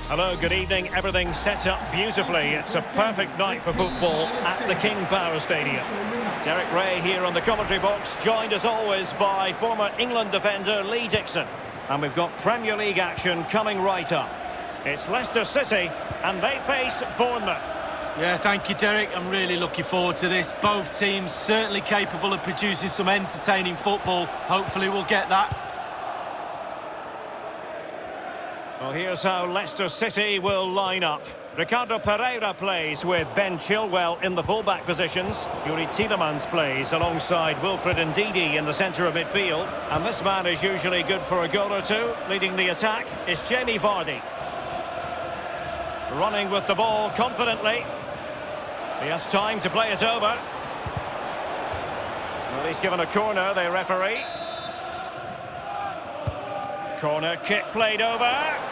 Hello, good evening. Everything set up beautifully. It's a perfect night for football at the King Power Stadium. Derek Ray here on the commentary box, joined as always by former England defender Lee Dixon. And we've got Premier League action coming right up. It's Leicester City and they face Bournemouth. Yeah, thank you, Derek. I'm really looking forward to this. Both teams certainly capable of producing some entertaining football. Hopefully we'll get that. Well, here's how Leicester City will line up. Ricardo Pereira plays with Ben Chilwell in the full-back positions. Youri Tielemans plays alongside Wilfred Ndidi in the centre of midfield. And this man is usually good for a goal or two. Leading the attack is Jamie Vardy. Running with the ball confidently. He has time to play it over. Well, he's given a corner, the referee. Corner kick played over.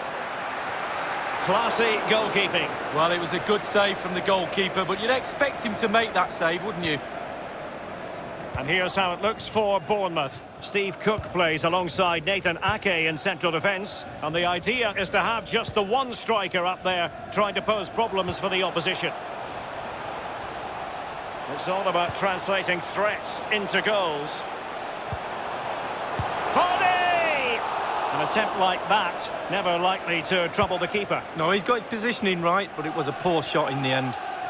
Classy goalkeeping. Well, it was a good save from the goalkeeper, but you'd expect him to make that save, wouldn't you? And here's how it looks for Bournemouth. Steve Cook plays alongside Nathan Ake in central defence. And the idea is to have just the one striker up there trying to pose problems for the opposition. It's all about translating threats into goals. Vardy! An attempt like that, never likely to trouble the keeper. No, he's got his positioning right, but it was a poor shot in the end.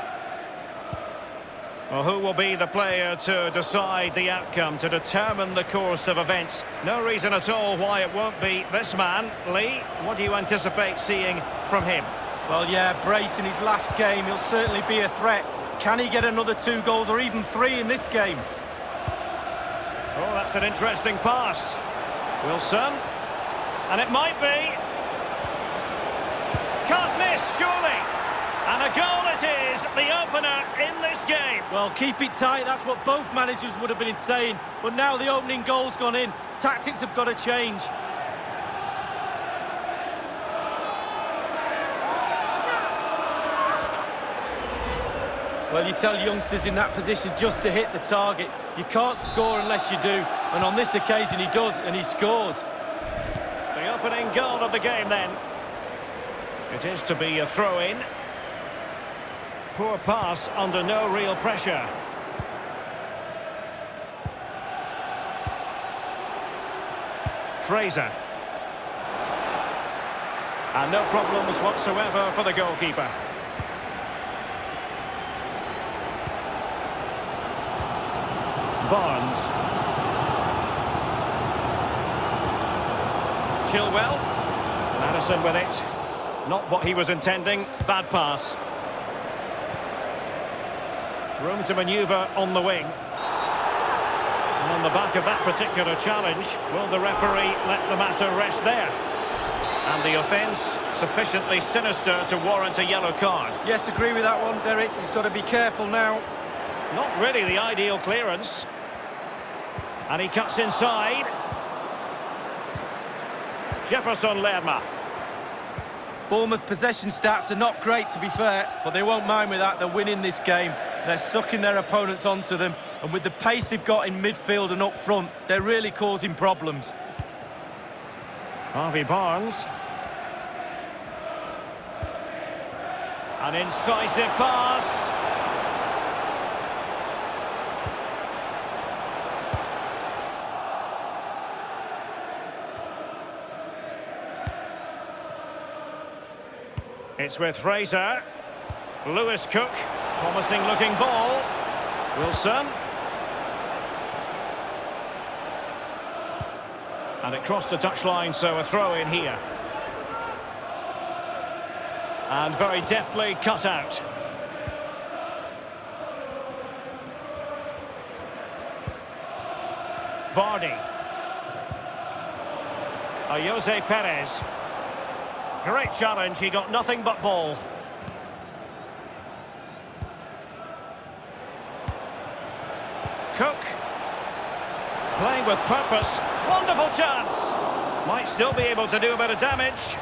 Well, who will be the player to decide the outcome, to determine the course of events? No reason at all why it won't be this man. Lee, what do you anticipate seeing from him? Well, yeah, Brace in his last game, he'll certainly be a threat. Can he get another 2 goals or even 3 in this game? Oh, that's an interesting pass. Wilson. And it might be. Can't miss, surely. And a goal it is, the opener in this game. Well, keep it tight, that's what both managers would have been saying. But now the opening goal's gone in. Tactics have got to change. Well, you tell youngsters in that position just to hit the target. You can't score unless you do. And on this occasion he does, and he scores. The opening goal of the game then. It is to be a throw-in. Poor pass under no real pressure. Fraser. And no problems whatsoever for the goalkeeper. Barnes. Chilwell. Maddison with it. Not what he was intending. Bad pass. Room to manoeuvre on the wing. And on the back of that particular challenge, will the referee let the matter rest there? And the offence sufficiently sinister to warrant a yellow card. Yes, agree with that one, Derek. He's got to be careful now. Not really the ideal clearance. And he cuts inside. Jefferson Lerma. Bournemouth possession stats are not great, to be fair, but they won't mind with that. They're winning this game. They're sucking their opponents onto them, and with the pace they've got in midfield and up front, they're really causing problems. Harvey Barnes. An incisive pass. It's with Fraser. Lewis Cook. Promising looking ball. Wilson. And it crossed the touchline, so a throw in here. And very deftly cut out. Vardy. Jose Perez. Great challenge, he got nothing but ball. Cook. Playing with purpose. Wonderful chance. Might still be able to do a bit of damage.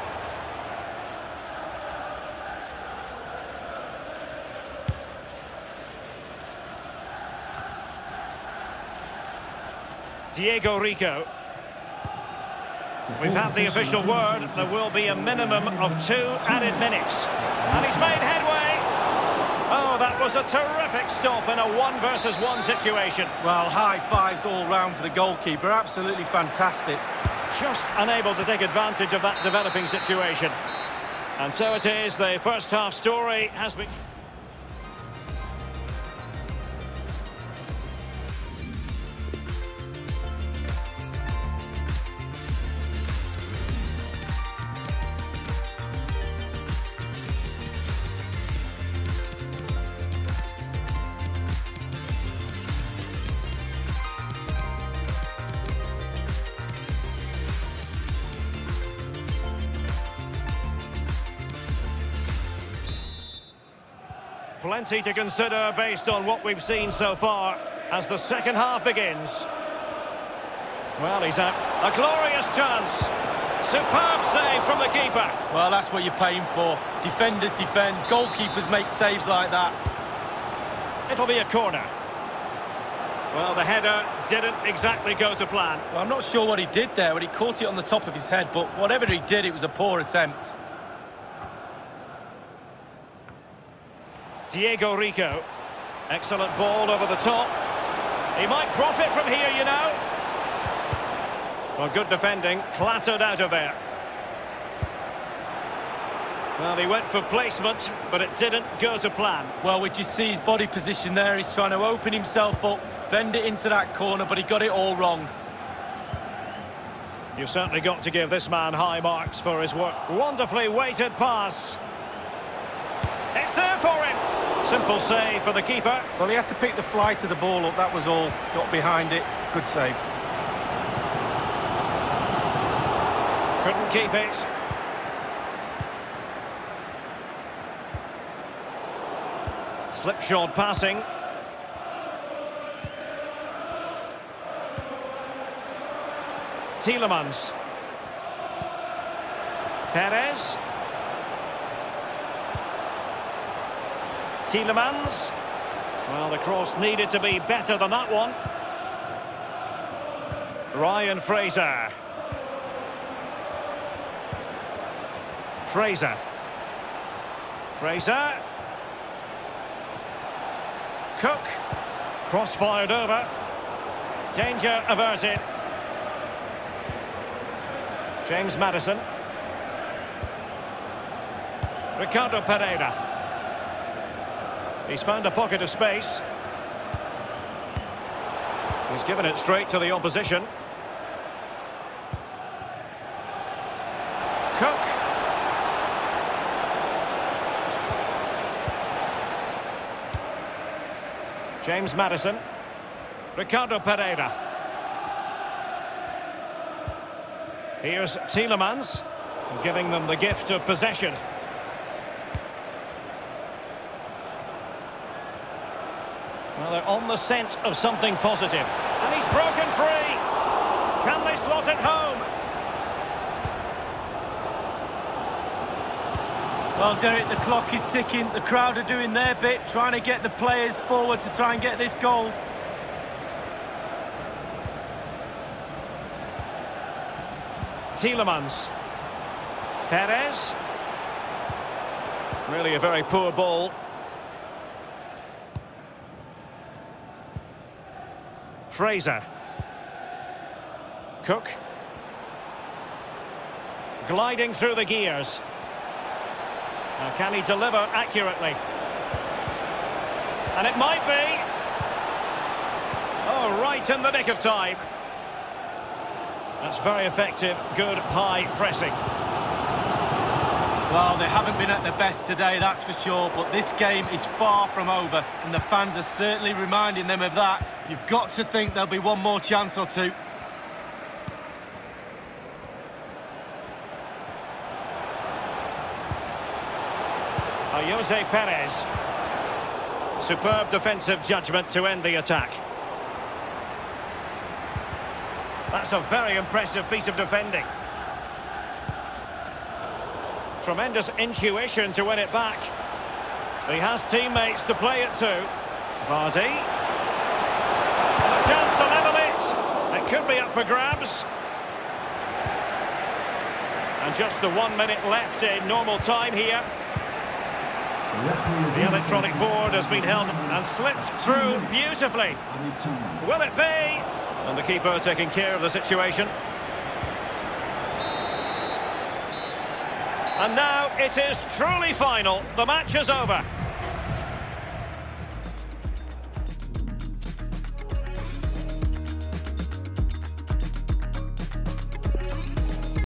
Diego Rico. We've had the official word. There will be a minimum of 2 added minutes. And he's made headway. Oh, that was a terrific stop in a 1-versus-1 situation. Well, high fives all round for the goalkeeper. Absolutely fantastic. Just unable to take advantage of that developing situation. And so it is, the first half story has been... Plenty to consider based on what we've seen so far as the second half begins. Well, he's out. A glorious chance. Superb save from the keeper. Well, that's what you're paying for. Defenders defend, goalkeepers make saves like that. It'll be a corner. Well, the header didn't exactly go to plan. Well, I'm not sure what he did there when he caught it on the top of his head, but whatever he did, it was a poor attempt. Diego Rico. Excellent ball over the top. He might profit from here, you know. Well, good defending. Clattered out of there. Well, he went for placement, but it didn't go to plan. Well, we just see his body position there. He's trying to open himself up, bend it into that corner, but he got it all wrong. You've certainly got to give this man high marks for his work. Wonderfully weighted pass. It's there for him. Simple save for the keeper. Well, he had to pick the flight of the ball up, that was all. Got behind it. Good save. Couldn't keep it. Slipshod passing. Tielemans. Perez. Tielemans. Well, the cross needed to be better than that one. Ryan Fraser. Fraser. Cook. Cross fired over. Danger averted. James Maddison. Ricardo Pereira. He's found a pocket of space. He's given it straight to the opposition. Cook. James Maddison. Ricardo Pereira. Here's Tielemans, giving them the gift of possession. Well, they're on the scent of something positive. And he's broken free. Can they slot it home? Well, Derek, the clock is ticking. The crowd are doing their bit, trying to get the players forward to try and get this goal. Tielemans. Perez. Really a very poor ball. Fraser. Cook. Gliding through the gears. Now, can he deliver accurately? And it might be. Oh, right in the nick of time. That's very effective. Good high pressing. Well, they haven't been at their best today, that's for sure, but this game is far from over, and the fans are certainly reminding them of that. You've got to think there'll be one more chance or two. Jose Perez. Superb defensive judgment to end the attack. That's a very impressive piece of defending. Tremendous intuition to win it back. He has teammates to play it to. Vardy. And a chance to level it. It could be up for grabs. And just the 1 minute left in normal time here. The electronic board has been held and slipped through beautifully. Will it be? And the keeper taking care of the situation. And now it is truly final. The match is over.